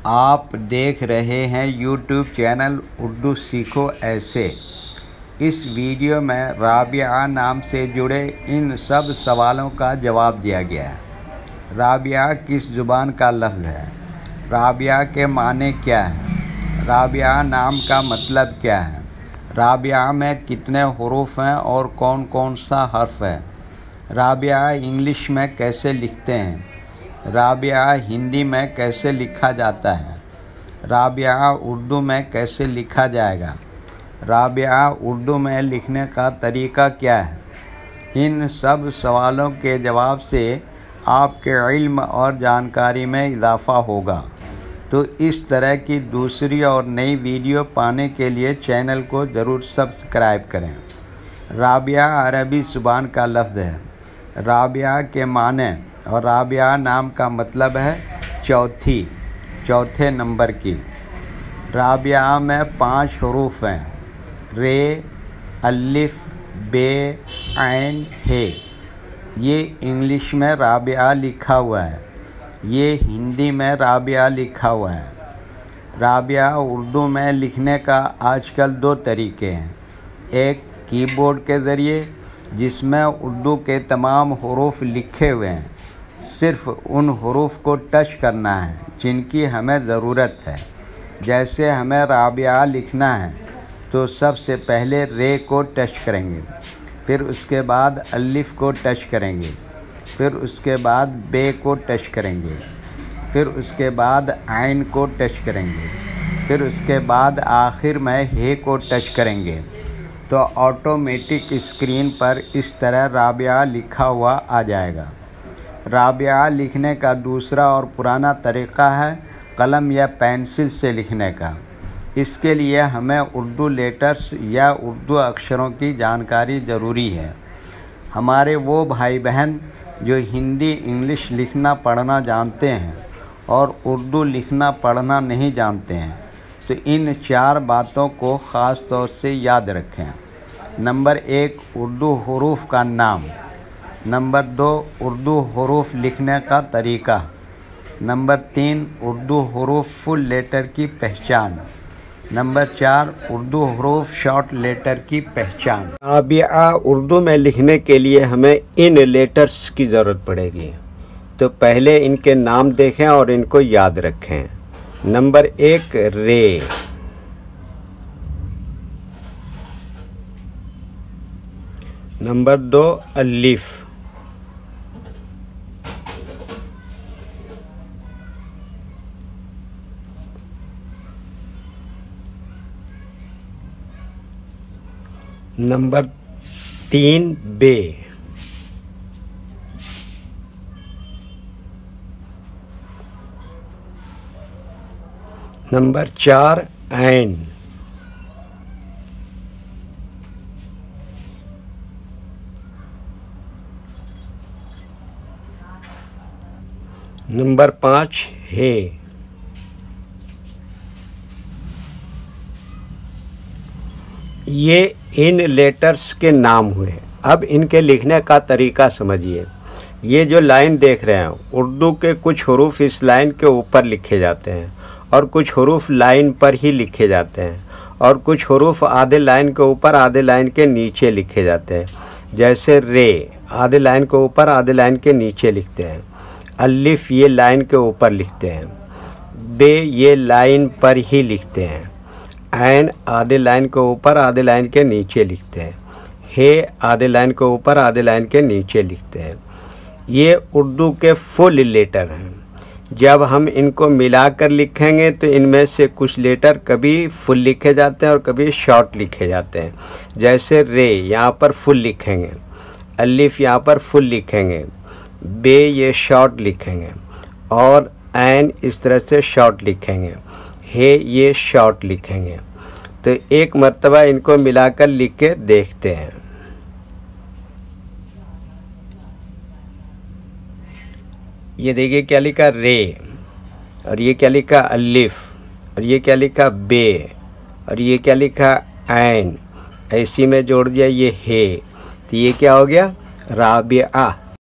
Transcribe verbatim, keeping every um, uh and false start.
आप देख रहे हैं यूट्यूब चैनल उर्दू सीखो ऐसे। इस वीडियो में राबिया नाम से जुड़े इन सब सवालों का जवाब दिया गया है। राबिया किस ज़ुबान का लफ्ज़ है? राबिया के माने क्या हैं? राबिया नाम का मतलब क्या है? राबिया में कितने हुरूफ हैं और कौन कौन सा हर्फ है? राबिया इंग्लिश में कैसे लिखते हैं? राबिया हिंदी में कैसे लिखा जाता है? राबिया उर्दू में कैसे लिखा जाएगा? राबिया उर्दू में लिखने का तरीका क्या है? इन सब सवालों के जवाब से आपके इल्म और जानकारी में इजाफ़ा होगा। तो इस तरह की दूसरी और नई वीडियो पाने के लिए चैनल को ज़रूर सब्सक्राइब करें। राबिया अरबी ज़ुबान का लफ्ज़ है। राबिया के माने और राबिया नाम का मतलब है चौथी, चौथे नंबर की। राबिया में पांच हुरूफ हैं, रे, अलिफ, बे, ऐन, हे। ये इंग्लिश में राबिया लिखा हुआ है, ये हिंदी में राबिया लिखा हुआ है। राबिया उर्दू में लिखने का आजकल दो तरीके हैं। एक कीबोर्ड के ज़रिए, जिसमें उर्दू के तमाम हुरूफ लिखे हुए हैं, सिर्फ़ उन हुरूफ को टच करना है जिनकी हमें ज़रूरत है। जैसे हमें राबिया लिखना है तो सबसे पहले रे को टच करेंगे, फिर उसके बाद अलिफ को टच करेंगे, फिर उसके बाद बे को टच करेंगे, फिर उसके बाद ऐन को टच करेंगे, फिर उसके बाद आखिर में हे को टच करेंगे। तो ऑटोमेटिक स्क्रीन पर इस तरह राबिया लिखा हुआ आ जाएगा। राबिया लिखने का दूसरा और पुराना तरीक़ा है कलम या पेंसिल से लिखने का। इसके लिए हमें उर्दू लेटर्स या उर्दू अक्षरों की जानकारी ज़रूरी है। हमारे वो भाई बहन जो हिंदी इंग्लिश लिखना पढ़ना जानते हैं और उर्दू लिखना पढ़ना नहीं जानते हैं, तो इन चार बातों को ख़ास तौर से याद रखें। नंबर एक, उर्दू हुरूफ का नाम। नंबर दो, उर्दू हुरूफ लिखने का तरीका। नंबर तीन, उर्दू हुरूफ फुल लेटर की पहचान। नंबर चार, उर्दू हुरूफ शॉर्ट लेटर की पहचान। राबिया उर्दू में लिखने के लिए हमें इन लेटर्स की ज़रूरत पड़ेगी। तो पहले इनके नाम देखें और इनको याद रखें। नंबर एक, रे। नंबर दो, अलिफ। नंबर तीन, बे। नंबर चार, ऐन। नंबर पाँच, हे। ये इन लेटर्स के नाम हुए। अब इनके लिखने का तरीका समझिए। ये जो लाइन देख रहे हैं, उर्दू के कुछ हुरूफ इस लाइन के ऊपर लिखे जाते हैं और कुछ हुरूफ लाइन पर ही लिखे जाते हैं और कुछ हुरूफ आधे लाइन के ऊपर आधे लाइन के नीचे लिखे जाते हैं। जैसे रे आधे लाइन के ऊपर आधे लाइन के नीचे लिखते हैं। अलिफ ये लाइन के ऊपर लिखते हैं। बे ये लाइन पर ही लिखते हैं। ऐन आधे लाइन के ऊपर आधे लाइन के नीचे लिखते हैं। हे आधे लाइन के ऊपर आधे लाइन के नीचे लिखते हैं। ये उर्दू के फुल लेटर हैं। जब हम इनको मिलाकर लिखेंगे तो इनमें से कुछ लेटर कभी फुल लिखे जाते हैं और कभी शॉर्ट लिखे जाते हैं। जैसे रे यहाँ पर फुल लिखेंगे, अलिफ यहाँ पर फुल लिखेंगे, बे ये शॉर्ट लिखेंगे और ऐन इस तरह से शॉर्ट लिखेंगे, हे ये शॉर्ट लिखेंगे। तो एक मर्तबा इनको मिलाकर लिख के देखते हैं। ये देखिए क्या लिखा रे, और ये क्या लिखा अलिफ, और ये क्या लिखा बे, और ये क्या लिखा ऐन। ऐसी में जोड़ दिया ये हे, तो ये क्या हो गया? राबिया।